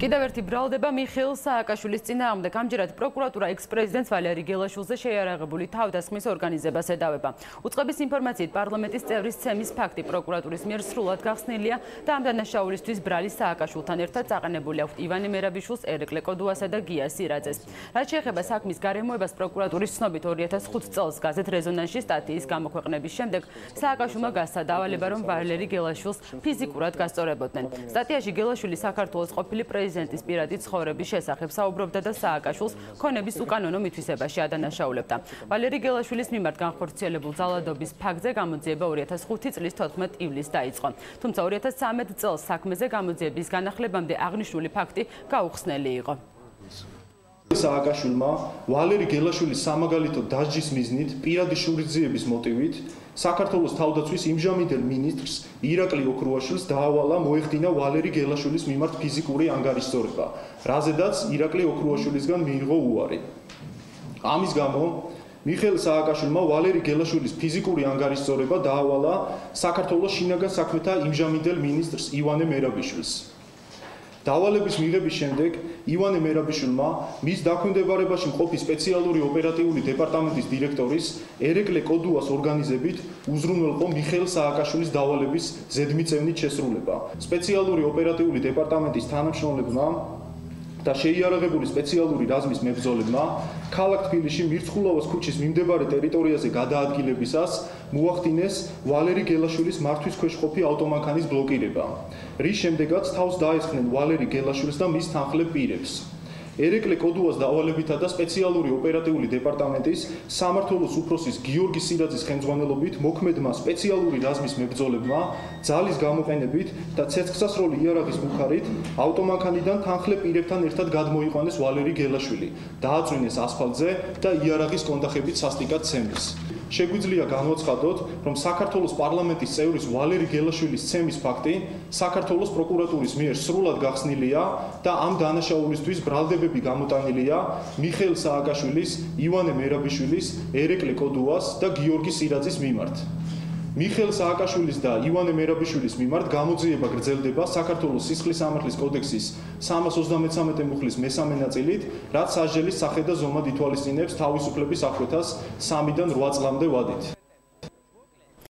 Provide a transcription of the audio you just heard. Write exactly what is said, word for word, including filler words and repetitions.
კიდევ ერთი ბრალდება მიხეილ სააკაშვილის წინააღმდეგ. ამჯერად პროკურატურა ექს-პრეზიდენტს ვალერი გელაშვილზე შეიარაღებული თავდასხმის ორგანიზებას ედავება. უწყების ინფორმაციით პარლამენტის წევრის ცემის ფაქტი პროკურატურის მიერ სრულად გახსნილია და ამ დანაშაულისთვის ბრალი სააკაშვილთან ერთად წაყენებული აქვთ ივანე მერაბიშვილს, ერეკლე კოდუასა და გია სირაძეს. რაც შეეხება საქმის გარემოებას, პროკურატურის ცნობით ორი ათას ხუთი წელს გაზეთ რეზონანსში სტატიის გამოქვეყნების შემდეგ სააკაშვილმა გასცა დავალება, რომ ვალერი გელაშვილს ფიზიკურად გასწორებოდნენ. სტატიაში გელაშვილი საქართველოს ყოფილი პრეზიდენტის პირადი ცხოვრების შესახებ საუბრობდა და სააკაშვილს ქონების უკანონო მითვისებაში ადანაშაულებდა. ვალერი გელაშვილის მიმართ განხორციელებულ ძალადობის ფაქტზე გამოძიება ორი ათას ხუთი წლის თოთხმეტ ივლისს დაიწყო. თუმცა ორი ათას ცხრამეტ წელს საქმეზე გამოძიების განახლებამდე აღნიშნული ფაქტი გაუხსნელი იყო. სააკაშვილმა ვალერი გელაშვილის სამაგალითო დასჯის მიზნით პირადი შურისძიების მოტივით საქართველოს თავდაცვის იმჟამინდელ მინისტრს ირაკლი ოქრუაშვილს დაავალა მოეხდინა ვალერი გელაშვილის მიმართ ფიზიკური ანგარიშწორება, რაზედაც ირაკლი ოქრუაშვილისგან მიიღო უარი. ამის გამო მიხეილ სააკაშვილმა ვალერი გელაშვილის ფიზიკური ანგარიშწორება დაავალა საქართველოს შინაგან საქმეთა იმჟამინდელ მინისტრს ივანე მერაბიშვილს. დავალების მიღების შემდეგ ივანე მერაბიშვილმა მის დაქვემდებარებაში მყოფი სპეციალური ოპერატიული დეპარტამენტის დირექტორის ერეკლე კოდუას ორგანიზებით უზრუნველყო მიხეილ სააკაშვილის დავალების ზედმიწევნით შესრულება. სპეციალური ოპერატიული დეპარტამენტის თანამშრომლებმა და შეიარაღებული სპეციალური რაზმის მებრძოლებმა ქალაქ თბილისში მირცხულავას ქუჩის მიმდებარე ტერიტორიაზე გადაადგილებისას მოახდინეს ვალერი გელაშვილის მართვის ქვეშ ყოფი ავტომანქანის ბლოკირება, რის შემდეგაც თავს დაესხნენ ვალერი გელაშვილს და მის თანხლებ პირებს. ერეკლე კოდუას დავალებითა და სპეციალური ოპერატიული დეპარტამენტის სამმართველოს უფროსის გიორგი სირაძის ხელმძღვანელობით მოქმედმა სპეციალური რაზმის მებრძოლებმა ძალის გამოყენებით და ცეცხლსასროლი იარაღის მუხარით ავტომანქანიდან თანხლებ პირებთან ერთად გადმოიყვანეს ვალერი გელაშვილი, დააწვინეს ასფალტზე და იარაღის კონდახებით სასტიკად ცემის. შეგვიძლია განვაცხადოთ, რომ საქართველოს პარლამენტის წევრის ვალერი გელაშვილის ცემის ფაქტი საქართველოს პროკურატურის მიერ სრულად გახსნილია და ამ დანაშაულისთვის ბრალდებები გამოტანილია მიხეილ სააკაშვილის, ივანე მერაბიშვილის, ერეკლე კოდუას და გიორგი სირაძის მიმართ. მიხეილ სააკაშვილის და ივანე მერაბიშვილის მიმართ გამოძიება გრძელდება საქართველოს სისხლის-სამართლის კოდექსის სამას ოცდამეცამეტე მუხლის მესამე ნაწილით, რაც სასჯელის სახე და ზომად ითვალისწინებს თავისუფლების აღკვეთას სამიდან რვა წლამდე ვადით.